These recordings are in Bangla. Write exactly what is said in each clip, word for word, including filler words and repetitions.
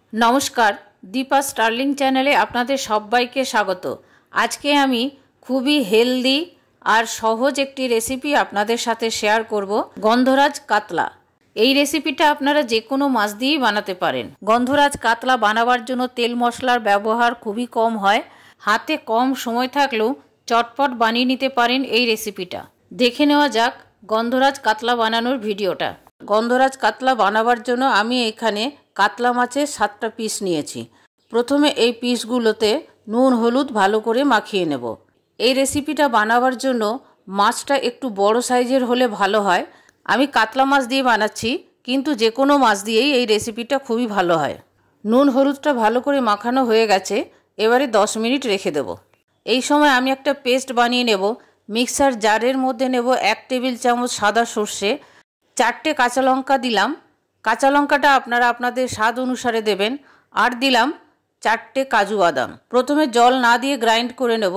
नमस्कार दीपा स्टार्लिंग चैनेले आपनादेर सबाइके स्वागत। आज के आमी खूबी हेल्दी और सहज एकटी रेसिपि आपनादेर साथे शेयर करब। गंधराज कातला এই রেসিপিটা আপনারা যে কোনো মাছ দিয়েই বানাতে পারেন। গন্ধরাজ কাতলা বানাবার জন্য তেল মশলার ব্যবহার খুবই কম হয়। হাতে কম সময় থাকলেও চটপট বানিয়ে নিতে পারেন এই রেসিপিটা। দেখে নেওয়া যাক গন্ধরাজ কাতলা বানানোর ভিডিওটা। গন্ধরাজ কাতলা বানাবার জন্য আমি এখানে কাতলা মাছের সাতটা পিস নিয়েছি। প্রথমে এই পিসগুলোতে নুন হলুদ ভালো করে মাখিয়ে নেব। এই রেসিপিটা বানাবার জন্য মাছটা একটু বড় সাইজের হলে ভালো হয়। আমি কাতলা মাছ দিয়ে বানাচ্ছি, কিন্তু যে কোনো মাছ দিয়েই এই রেসিপিটা খুবই ভালো হয়। নুন হলুদটা ভালো করে মাখানো হয়ে গেছে, এবারে দশ মিনিট রেখে দেব। এই সময় আমি একটা পেস্ট বানিয়ে নেব। মিক্সার জারের মধ্যে নেব এক টেবিল চামচ সাদা সর্ষে, চারটে কাঁচা লঙ্কা দিলাম। কাঁচা লঙ্কাটা আপনারা আপনাদের স্বাদ অনুসারে দেবেন। আর দিলাম চারটে কাজু বাদাম। প্রথমে জল না দিয়ে গ্রাইন্ড করে নেব।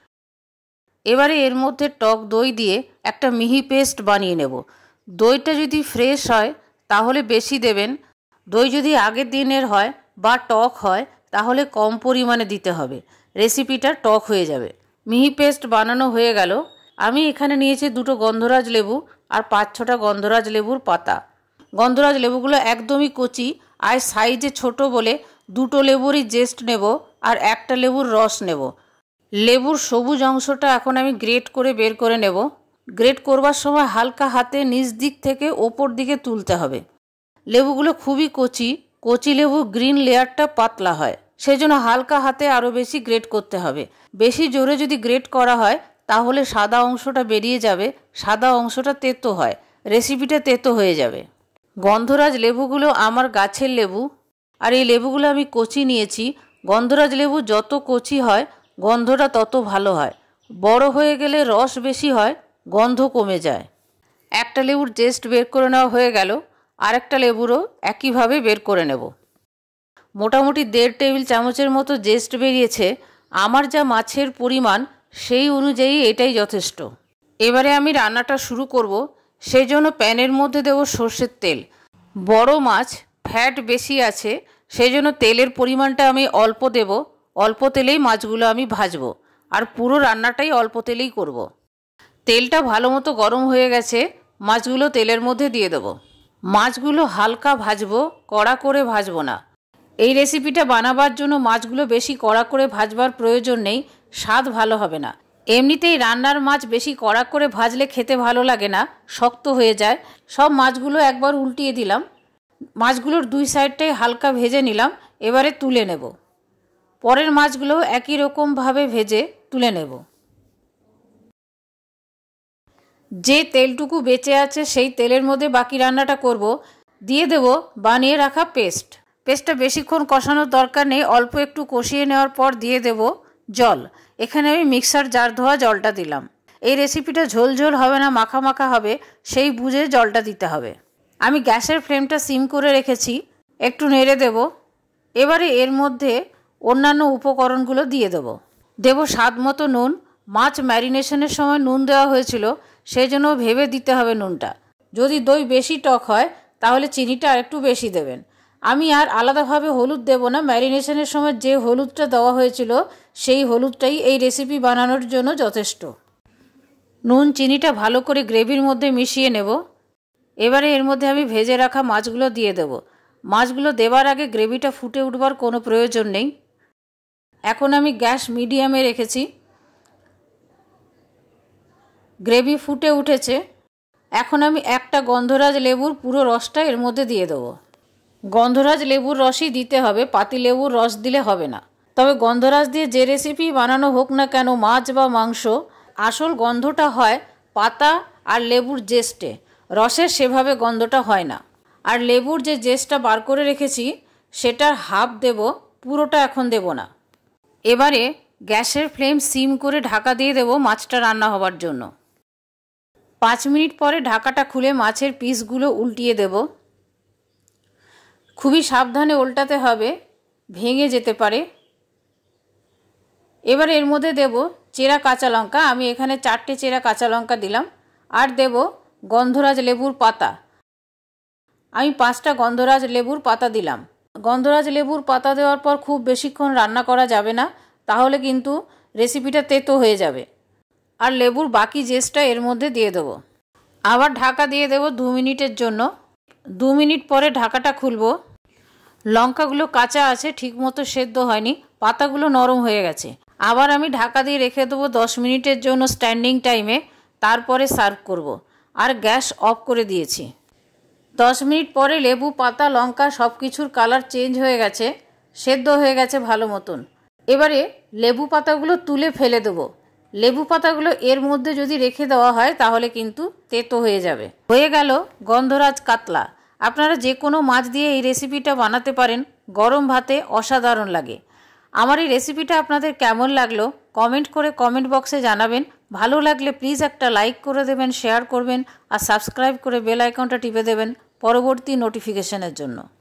এবারে এর মধ্যে টক দই দিয়ে একটা মিহি পেস্ট বানিয়ে নেব। দইটা যদি ফ্রেশ হয় তাহলে বেশি দেবেন। দই যদি আগের দিনের হয় বা টক হয় তাহলে কম পরিমাণে দিতে হবে, রেসিপিটা টক হয়ে যাবে। মিহি পেস্ট বানানো হয়ে গেল। আমি এখানে নিয়েছি দুটো গন্ধরাজ লেবু আর পাঁচ ছটা গন্ধরাজ লেবুর পাতা। গন্ধরাজ লেবুগুলো একদমই কচি আর সাইজে ছোট বলে দুটো লেবুরই জেস্ট নেব আর একটা লেবুর রস নেব। লেবুর সবুজ অংশটা এখন আমি গ্রেট করে বের করে নেব। গ্রেট করবার সময় হালকা হাতে নিচ দিক থেকে ওপর দিকে তুলতে হবে। লেবুগুলো খুবই কচি, কচি লেবু গ্রিন লেয়ারটা পাতলা হয়, সেজন্য হালকা হাতে আরও বেশি গ্রেট করতে হবে। বেশি জোরে যদি গ্রেট করা হয় তাহলে সাদা অংশটা বেরিয়ে যাবে, সাদা অংশটা তেতো হয়, রেসিপিটা তেতো হয়ে যাবে। গন্ধরাজ লেবুগুলো আমার গাছের লেবু আর এই লেবুগুলো আমি কচি নিয়েছি। গন্ধরাজ লেবু যত কচি হয় গন্ধটা তত ভালো হয়। বড় হয়ে গেলে রস বেশি হয়, গন্ধ কমে যায়। একটা লেবুর জেস্ট বের করে নেওয়া হয়ে গেল, আর একটা লেবুরও একইভাবে বের করে নেব। মোটামুটি দেড় টেবিল চামচের মতো জেস্ট বেরিয়েছে। আমার যা মাছের পরিমাণ সেই অনুযায়ী এটাই যথেষ্ট। এবারে আমি রান্নাটা শুরু করব। সেই জন্য প্যানের মধ্যে দেব সর্ষের তেল। বড় মাছ ফ্যাট বেশি আছে, সেই জন্য তেলের পরিমাণটা আমি অল্প দেব। অল্প তেলেই মাছগুলো আমি ভাজবো আর পুরো রান্নাটাই অল্প তেলেই করব। তেলটা ভালো মতো গরম হয়ে গেছে, মাছগুলো তেলের মধ্যে দিয়ে দেব। মাছগুলো হালকা ভাজবো, কড়া করে ভাজবো না। এই রেসিপিটা বানাবার জন্য মাছগুলো বেশি কড়া করে ভাজবার প্রয়োজন নেই, স্বাদ ভালো হবে না। এমনিতেই রান্নার মাছ বেশি কড়া করে ভাজলে খেতে ভালো লাগে না, শক্ত হয়ে যায়। সব মাছগুলো একবার উল্টিয়ে দিলাম। মাছগুলোর দুই সাইডটাই হালকা ভেজে নিলাম। এবারে তুলে নেব। পরের মাছগুলো একই রকমভাবে ভেজে তুলে নেব। যে তেলটুকু বেঁচে আছে সেই তেলের মধ্যে বাকি রান্নাটা করব। দিয়ে দেব বানিয়ে রাখা পেস্ট। পেস্টটা বেশিক্ষণ কষানোর দরকার নেই, অল্প একটু কষিয়ে নেওয়ার পর দিয়ে দেব জল। এখানে আমি মিক্সার জার ধোয়া জলটা দিলাম। এই রেসিপিটা ঝোল ঝোল হবে না, মাখা মাখা হবে, সেই বুঝে জলটা দিতে হবে। আমি গ্যাসের ফ্লেমটা সিম করে রেখেছি, একটু নেড়ে দেব। এবারে এর মধ্যে অন্যান্য উপকরণগুলো দিয়ে দেব। দেব স্বাদ মতো নুন। মাছ ম্যারিনেশনের সময় নুন দেওয়া হয়েছিল, সেই জন্য ভেবে দিতে হবে নুনটা। যদি দই বেশি টক হয় তাহলে চিনিটা আরেকটু বেশি দেবেন। আমি আর আলাদাভাবে হলুদ দেব না, ম্যারিনেশনের সময় যে হলুদটা দেওয়া হয়েছিল সেই হলুদটাই এই রেসিপি বানানোর জন্য যথেষ্ট। নুন চিনিটা ভালো করে গ্রেভির মধ্যে মিশিয়ে নেব। এবারে এর মধ্যে আমি ভেজে রাখা মাছগুলো দিয়ে দেব। মাছগুলো দেওয়ার আগে গ্রেভিটা ফুটে উঠবার কোনো প্রয়োজন নেই। এখন আমি গ্যাস মিডিয়ামে রেখেছি। গ্রেভি ফুটে উঠেছে। এখন আমি একটা গন্ধরাজ লেবুর পুরো রসটা এর মধ্যে দিয়ে দেবো। গন্ধরাজ লেবুর রসই দিতে হবে, পাতি লেবুর রস দিলে হবে না। তবে গন্ধরাজ দিয়ে যে রেসিপি বানানো হোক না কেন, মাছ বা মাংস, আসল গন্ধটা হয় পাতা আর লেবুর জেস্টে, রসের সেভাবে গন্ধটা হয় না। আর লেবুর যে জেস্টটা বার করে রেখেছি সেটার হাফ দেব, পুরোটা এখন দেব না। এবারে গ্যাসের ফ্লেম সিম করে ঢাকা দিয়ে দেব মাছটা রান্না হবার জন্য। পাঁচ মিনিট পরে ঢাকাটা খুলে মাছের পিসগুলো উল্টিয়ে দেব। খুবই সাবধানে উল্টাতে হবে, ভেঙে যেতে পারে। এবার এর মধ্যে দেব চেরা কাঁচা লঙ্কা। আমি এখানে চারটে চেরা কাঁচা লঙ্কা দিলাম। আর দেব গন্ধরাজ লেবুর পাতা। আমি পাঁচটা গন্ধরাজ লেবুর পাতা দিলাম। গন্ধরাজ লেবুর পাতা দেওয়ার পর খুব বেশিক্ষণ রান্না করা যাবে না, তাহলে কিন্তু রেসিপিটা তেতো হয়ে যাবে। আর লেবুর বাকি জেসটা এর মধ্যে দিয়ে দেবো। আবার ঢাকা দিয়ে দেবো দু মিনিটের জন্য। দু মিনিট পরে ঢাকাটা খুলবো। লঙ্কাগুলো কাঁচা আছে, ঠিকমতো সেদ্ধ হয়নি, পাতাগুলো নরম হয়ে গেছে। আবার আমি ঢাকা দিয়ে রেখে দেবো দশ মিনিটের জন্য স্ট্যান্ডিং টাইমে, তারপরে সার্ভ করব। আর গ্যাস অফ করে দিয়েছি। দশ মিনিট পরে লেবু, পাতা, লঙ্কা সব কিছুর কালার চেঞ্জ হয়ে গেছে, সেদ্ধ হয়ে গেছে ভালো মতন। এবারে লেবু পাতাগুলো তুলে ফেলে দেবো। লেবু পাতাগুলো এর মধ্যে যদি রেখে দেওয়া হয় তাহলে কিন্তু তেতো হয়ে যাবে। হয়ে গেল গন্ধরাজ কাতলা। আপনারা যে কোনো মাছ দিয়ে এই রেসিপিটা বানাতে পারেন, গরম ভাতে অসাধারণ লাগে। আমার এই রেসিপিটা আপনাদের কেমন লাগলো কমেন্ট করে কমেন্ট বক্সে জানাবেন। ভালো লাগলে প্লিজ একটা লাইক করে দেবেন, শেয়ার করবেন আর সাবস্ক্রাইব করে বেল আইকনটা টিপে দেবেন পরবর্তী নোটিফিকেশনের জন্য।